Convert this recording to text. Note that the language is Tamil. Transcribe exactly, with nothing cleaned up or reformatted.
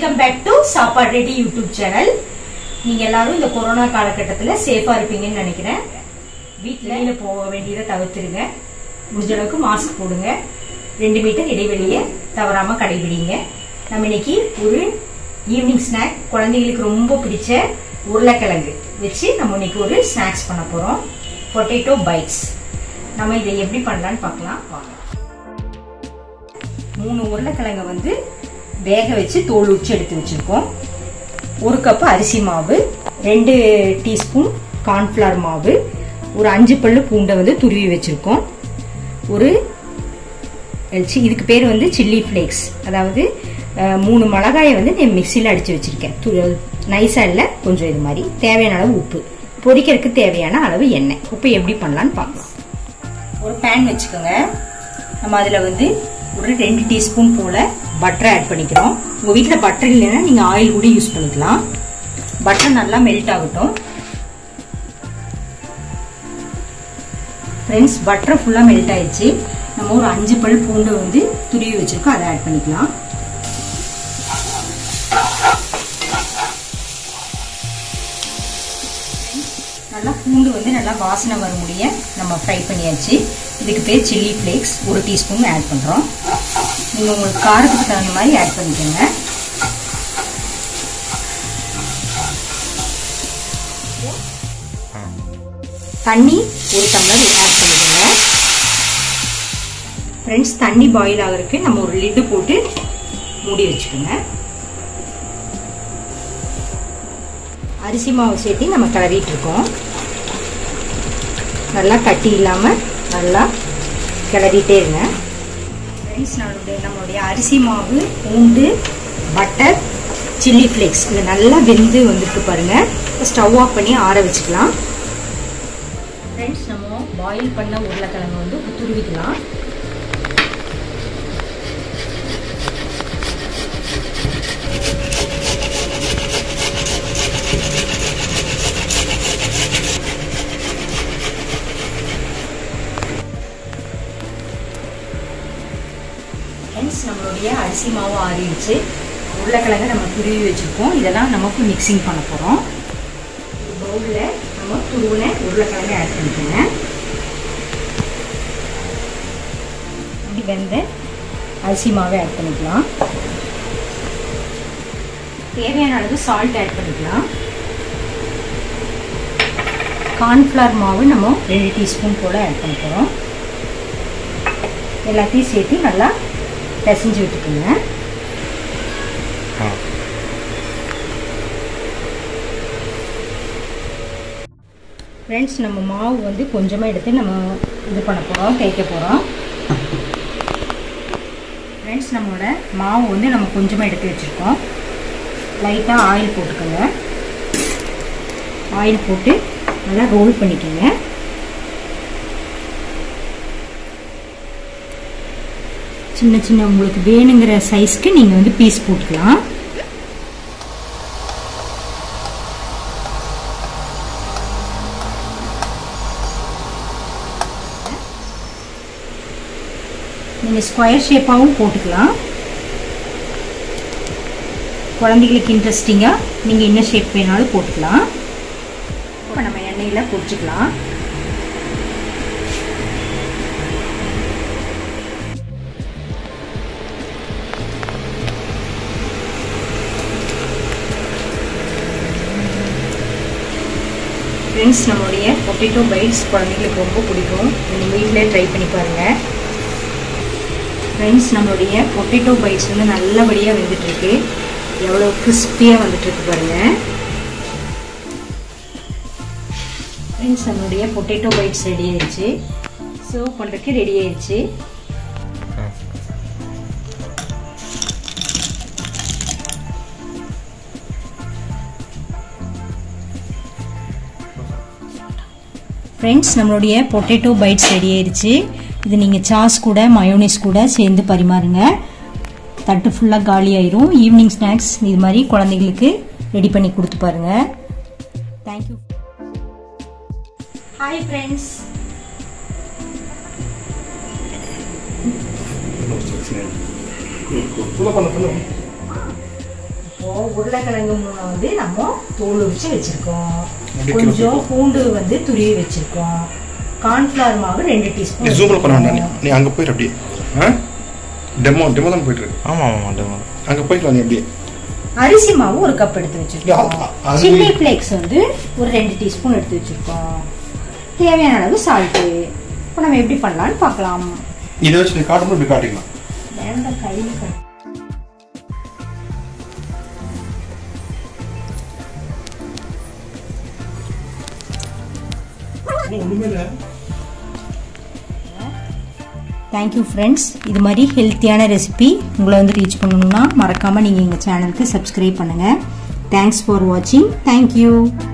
welcome back to Sappadu YouTube channel. நீங்க எல்லாரும் இந்த கொரோனா காலகட்டத்துல சேஃபா இருப்பீங்கன்னு நினைக்கிறேன். வீட்லயே போக வேண்டியதை தவிர்த்துருங்க. முடிஞ்ச அளவுக்கு மாஸ்க் போடுங்க. ரெண்டு மீட்டர் இடைவெளியை தவறாம கடைபிடிங்க. நம்ம இன்னைக்கு ஒரு ஈவினிங் ஸ்நாக் குழந்தைகளுக்கு ரொம்ப பிடிச்ச உருளைக்கிழங்கு வச்சு நம்ம இன்னைக்கு ஒரு ஸ்நாக்ஸ் பண்ண போறோம். Potato bites. நம்ம இதை எப்படி பண்ணலாம்னு பார்க்கலாம் வாங்க. மூணு உருளைக்கிழங்கு வந்து வேக வச்சு தோல் உரிச்சு எடுத்து வச்சிருக்கோம். ஒரு கப் அரிசி மாவு, ரெண்டு டீஸ்பூன் கார்ன்ஃபிளவர் மாவு, ஒரு அஞ்சு பல்லு பூண்டை வந்து துருவி வச்சிருக்கோம். ஒரு இதுக்கு பேர் வந்து சில்லி ஃபிளேக்ஸ், அதாவது மூணு மிளகாயை வந்து நான் மிக்சியில் அடிச்சு வச்சிருக்கேன். நைஸா இல்லை, கொஞ்சம் இது மாதிரி. தேவையான அளவு உப்பு, பொரிக்கிறதுக்கு தேவையான அளவு எண்ணெய். உப்பு எப்படி பண்ணலான்னு பார்க்கலாம். ஒரு பேன் வச்சுக்கோங்க. நம்ம அதில் வந்து ஒரு ரெண்டு டீஸ்பூன் போல பட்டரை ஆட் பண்ணிக்கிறோம். உங்க வீட்டில் பட்டர் இல்லைன்னா நீங்க ஆயில் கூட யூஸ் பண்ணிக்கலாம். பட்டர் நல்லா மெல்ட் ஆகட்டும். ஃப்ரெண்ட்ஸ், பட்டர் ஃபுல்லா மெல்ட் ஆயிடுச்சு. நம்ம ஒரு அஞ்சு பல் பூண்டு வந்து துருவி வச்சிருக்கோம், அதை ஆட் பண்ணிக்கலாம். நல்லா பூண்டு வந்து நல்லா வாசனை வர முடிய நம்ம ஃப்ரை பண்ணியாச்சு. இதுக்கு பேர் சில்லி ஃபிளேக்ஸ். ஒரு டீஸ்பூன் ஆட் பண்றோம். நீங்க உங்களுக்கு காரத்துக்கு தகுந்த மாதிரி ஆட் பண்ணிக்கோங்க. தண்ணி ஒரு டம்ளர் ஆட் பண்ணிக்கோங்க. ஃப்ரெண்ட்ஸ், தண்ணி பாயில் ஆகிறதுக்கு நம்ம ஒரு லிட்டு போட்டு மூடி வச்சுக்கோங்க. அரிசி மாவு சேர்த்து நம்ம கிளறிட்டு இருக்கோம். நல்லா கட்டி இல்லாம நல்லா கிளறிட்டே இருங்க. ஃப்ரெண்ட்ஸ், நம்மளுடைய நம்மளுடைய அரிசி மாவு, பூண்டு, பட்டர், சில்லி ஃபிளேக்ஸ் இது நல்லா வெந்து வந்துட்டு பாருங்க. ஸ்டவ் ஆஃப் பண்ணி ஆற வச்சுக்கலாம். ஃப்ரெண்ட்ஸ், நம்ம பாயில் பண்ண உருளைக்கிழங்கு வந்து துருவிக்கலாம். நம்மளுடைய அரிசி மாவு ஆறிடுச்சு. உருளைக்கிழங்கு நம்ம துருவி வச்சிருக்கோம். இதெல்லாம் நமக்கு மிக்சிங் பண்ண போறோம். ஒரு பவுல்ல நம்ம துருவின உருளைக்கிழங்கு ஆட் பண்ணிக்கோங்க. இப்படி வெந்த அரிசி மாவை ஆட் பண்ணிக்கலாம். தேவையான அளவு சால்ட் ஆட் பண்ணிக்கலாம். கார்ன்ஃபிளவர் மாவு நம்ம ரெண்டு டீஸ்பூன் போல ஆட் பண்ண போறோம். எல்லாத்தையும் சேர்த்து நல்லா பிசைஞ்சு விட்டுக்குங்க. ஃப்ரெண்ட்ஸ், நம்ம மாவு வந்து கொஞ்சமாக எடுத்து நம்ம இது பண்ண போகிறோம், தேய்க்க போகிறோம். ஃப்ரெண்ட்ஸ், நம்மளோட மாவு வந்து நம்ம கொஞ்சமாக எடுத்து வச்சுருக்கோம். லைட்டாக ஆயில் போட்டுக்கோங்க. ஆயில் போட்டு நல்லா ரோல் பண்ணிக்கோங்க. சின்ன சின்ன உங்களுக்கு வேணுங்கிற சைஸ்க்கு நீங்க வந்து பீஸ் போட்டுக்கலாம். நீங்க ஸ்கொயர் ஷேப்பாவும் போட்டுக்கலாம். குழந்தைகளுக்கு இன்ட்ரெஸ்டிங்கா நீங்க என்ன ஷேப் வேணாலும் போட்டுக்கலாம். இப்போ நம்ம எண்ணெயில பொரிச்சுக்கலாம். ஃப்ரெண்ட்ஸ், நம்மளுடைய பொட்டேட்டோ பைட்ஸ் குழந்தைங்களுக்கு ரொம்ப பிடிக்கும். நீங்கள் வீட்டிலே ட்ரை பண்ணி பாருங்கள். ஃப்ரெண்ட்ஸ், நம்மளுடைய பொட்டேட்டோ பைட்ஸ் வந்து நல்லபடியாக வெந்துட்டுருக்கு. எவ்வளோ கிறிஸ்பியாக வந்துட்டுருக்கு பாருங்கள். ஃப்ரெண்ட்ஸ், நம்மளுடைய பொட்டேட்டோ பைட்ஸ் ரெடி ஆயிடுச்சு. சர்வ் பண்ணுறதுக்கு ரெடி ஆயிடுச்சு. ஃப்ரெண்ட்ஸ், நம்மளுடைய பொட்டேட்டோ பைட்ஸ் ரெடி ஆயிடுச்சு. இது நீங்கள் சாஸ் கூட மயோனைஸ் கூட சேர்ந்து பரிமாறுங்க. தட்டு ஃபுல்லாக காலி ஆயிரும். ஈவினிங் ஸ்நாக்ஸ் இது மாதிரி குழந்தைங்களுக்கு ரெடி பண்ணி கொடுத்து பாருங்க. Thank you. Hi friends. Pull up on the உருளைக்கிழங்கு மூணு வந்து நம்ம தோல் உரிச்சு வச்சிருக்கோம். கொஞ்சம் பூண்டு வந்து துருவி வச்சிருக்கோம். கார்ன்ஃப்ளவர் மாவு ரெண்டு டீஸ்பூன். ஜூம்ல பண்ணானே நீ அங்க போய் அப்படியே டெமோ டெமோ தான் போயிட்டு இருக்கு. ஆமா ஆமா டெமோ அங்க போயிட்டு வாங்க அப்படியே. அரிசி மாவு ஒரு கப் எடுத்து வச்சிருக்கோம். சில்லி ஃப்ளேக்ஸ் வந்து ஒரு ரெண்டு டீஸ்பூன் எடுத்து வச்சிருக்கோம். தேவையான அளவு சால்ட். இப்போ நம்ம எப்படி பண்ணலாம்னு பார்க்கலாம். இதை வச்சு நீ காட்டும்போது இப்படி காட்டிக்கலாம். வேண்டாம் கையில் காட்டு. Thank you friends. இது மாதிரி ஹெல்த்தியான ரெசிபி உங்களை வந்து ரீச் பண்ணணும்னா மறக்காமல் நீங்கள் எங்கள் சேனலுக்கு சப்ஸ்கிரைப் பண்ணுங்கள். தேங்க்ஸ் ஃபார் வாட்சிங். தேங்க்யூ.